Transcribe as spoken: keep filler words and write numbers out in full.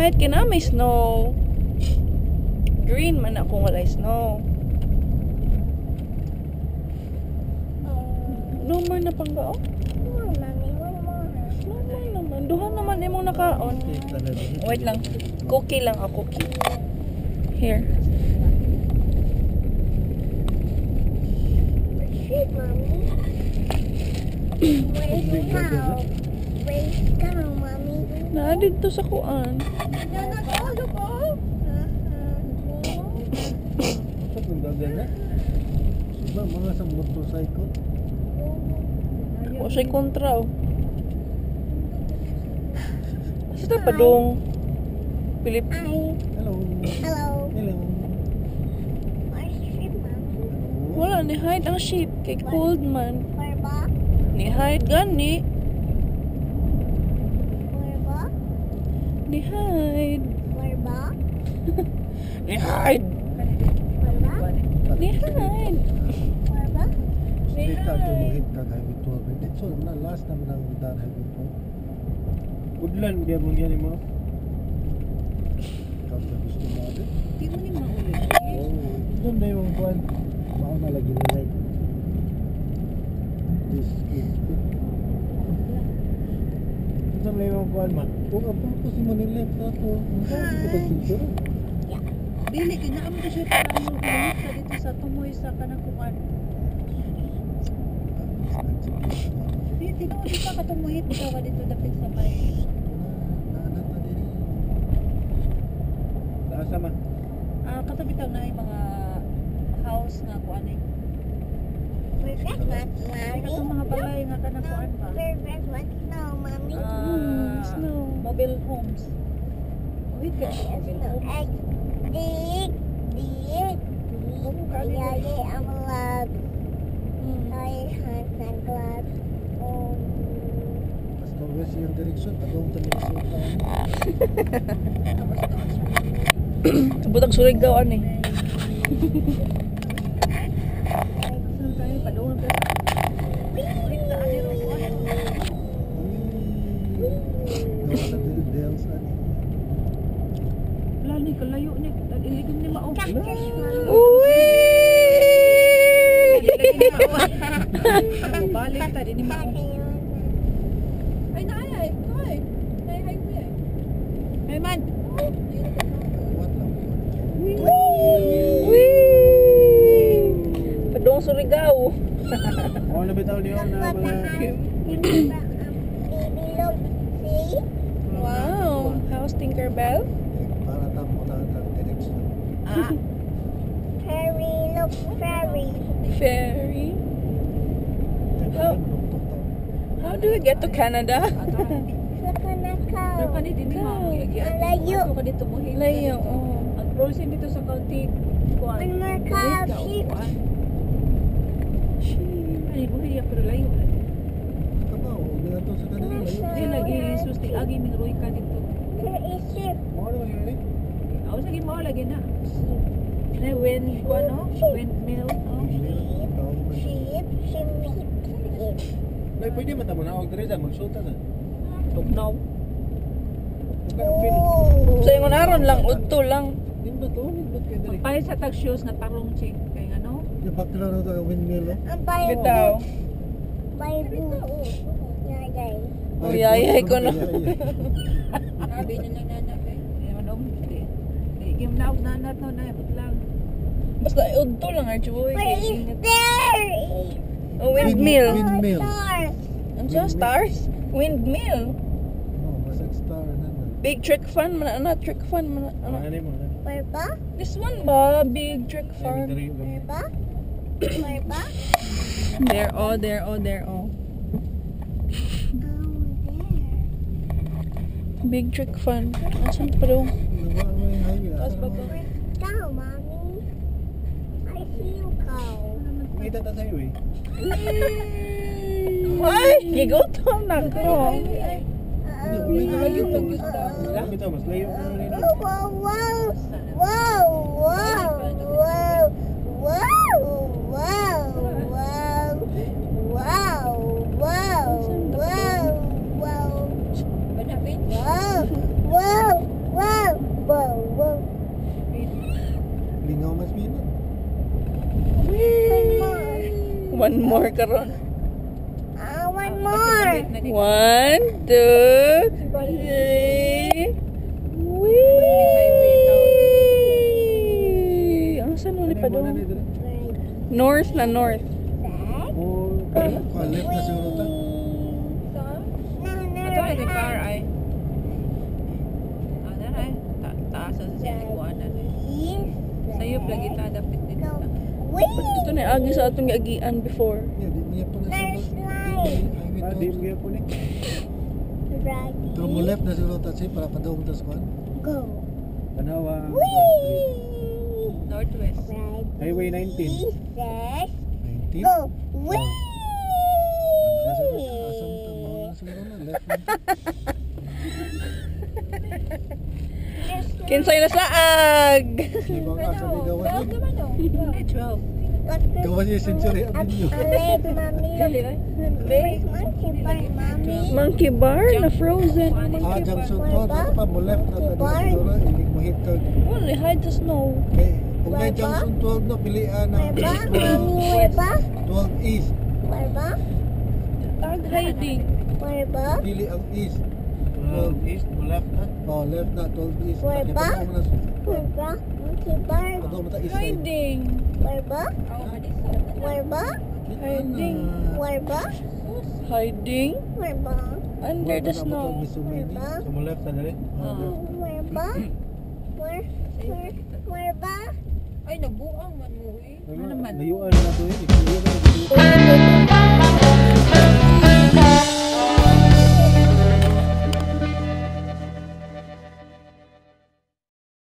white kina may snow. Green man ako walay snow. No more na pang bao? More, mommy. One more. No more naman. Duha naman imong nakaon. Wait lang. Cookie lang ako. Cookie. Here. Shit, mommy. Where's the cow? Where's the cow, mommy? Na dito sa kuan. Nanakolo ko. Sa kung gagana? Diba mga sa motorcycle? O siya kontra oh. Asa tayo padong? Pilip. Hi. Hello. Hello. Hello. Where's the ship, mommy? Wala ni hide ang sheep kay cold man. Where ba? Ni hide gani. Where ba? Ni hide. Where ba? Ni hide. Where ba? Ni hide. Where ba? Straight out to hit ka highway twelve. So na last time lang daan highway twelve. Woodland dia mo yan mo. Kapag gusto mo natin. Di mo ni maulit. Oh, doon na yung kuwan. Mao na lagi nila. This is good. Doon na yung kuwan man. Kung ang purpose mo nila tato, hindi ko pagpintura. Dili kina amo siya para mo ulit ka dito sa tumoy sa kanang kuan. Di tinuod pa ka tumuhit bitaw ka dito dapit sa bay. Asa man? Ah katabi taw na yung mga house nga kuan eh. Where's that what, Ay mommy? katong mga balay nga kanang kuan ba. Where's that what? No, mommy. Ah, snow. mobile homes. Ulit ka sa mobile homes. Egg. Dig. Dig. Yaya ang love. Ay, hands and gloves. Oh. Basta west yung direksyon, tagong tanig Butang Surigao ani. Saan tayo padung ka? Ulit na ani ro kuan. Lani ka layo ni iligom ni mao. Cactus, mommy. Uy! Balik ta din ni mao. Ay na ay ay. Ay ay ay. Ay man. Uy! Padung Surigao. Oh, nabitaw niyo na mga Baby look, see? Wow, how's Tinkerbell? para tamo na ang direksyon. Ah, Fairy, look, fairy. fairy. How, how do we get to Canada? Look on the cow. Layo. Ako dito mo Layo. Oh. Ang frozen dito sa county. Kuan. One more cow, sheep. Ay, buhay pero layo. Kabaw, may ato sa kanila. Ay, nag-i-susti. Agi, minroy ka dito. There is sheep. Mo ano yun eh? Ako sa mo lagi na. Na wind, ano? Windmill. Oh. Sheep, sheep, sheep. Nay, pwede matamo na og dire dyan, magsulta na. Tugnaw. Oh. So, yung aron lang, udto lang. Din ba to? Din ba kayo dire? Pahit sa tag shoes na tarong chick. Kaya ano? Yung bakla na ito, windmill eh. Ang bayo. Bitaw. Bayo. Yagay. Oh, yayay ko na. Sabi niya na nanak eh. Kaya madong, game na ako nanat no, naipot lang. Basta udto lang, Archboy. Where is there? Oh, windmill. Windmill. Stars. Ano siya? Stars? Windmill. Oh, basag star na na. Big trick fun. Mana na, trick fun. Mana, ano? Ano mo? Where ba? This one ba? Big trick fun. Where ba? Where ba? There, oh, there, oh, there, oh. Oh, there. Big trick fun. Asan pa daw? Nawa mo yung highway. Tapos Asa ba naman? ba? Cow, mommy. I see you, cow. Makita ta sa highway. Ay! Gigutom na ko. Layo to, Bitaw, mas layo ka na rin. Wow, wow, wow, wow, wow, wow, wow, wow, wow, wow, wow, wow, Banapin. wow, wow, wow, One more karon. Ah, one more. One, two, three. Wee! Ang saan ulit pa Ano na doon? ni dire? North na north. Oh, ka left na siguro ta. Ato ay car ay. Ano na ay? Taas sa siya ni Juana. Sayop lagi ta dapat dito. Ba't ito na agi sa atong agian before? Yeah, di niya pa na There's sa light. Ah, di mo po ni. Right. Pero mo left na siguro ta siya para padong ta sa kwan. Go. Tanawa. Northwest. Right. Highway nineteen. Yes. nineteen. Go. Wee. Asa ta asa mo ta mo na siguro na left na. Kinsay na saag! Di ba asa ni gawas ni? Ay, twelve. Gawas ni Century Avenue. Alay, mami. Where's monkey bar, mami? Monkey bar na frozen. Ah, Junction Road. Ito pa mo left na ta siguro inig mo hit ka. Wala, hide the snow. Kay kung may Junction twelve no pilian ng Where ba? Mami, where ba? twelve East. Where ba? Tag hiding. Where ba? Pili ang East. twelve East mo left na. Oh, left na twelve East. Where Takip ba? mo na. Where ba? Monkey bar. Ano mo ta East side. Hiding. Where ba? Where ba? Hiding. Where ba? Hiding? Where ba? Under the snow. Where ba? So mo left na dali. Where ba? Where? Where? Where ba? Ay, nabuang man mo eh. Ano naman? Layuan na to eh. Layuan na to. One, two,